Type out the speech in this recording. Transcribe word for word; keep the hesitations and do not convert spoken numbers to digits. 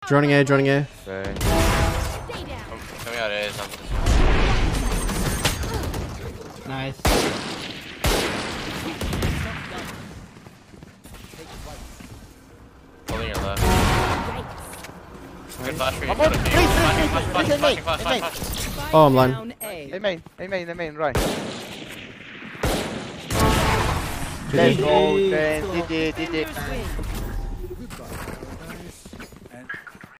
Droning A, droning A. Okay. I'm coming out A. Nice. Holding your left. Good flash for you. Come on, Good please, flash, please, flash, please, flash, please, flash, please, flash, please, flash, please. flash. Oh, I'm blind. A main, A main, A main, A main, right. G Let's G. go, then, G G, G G.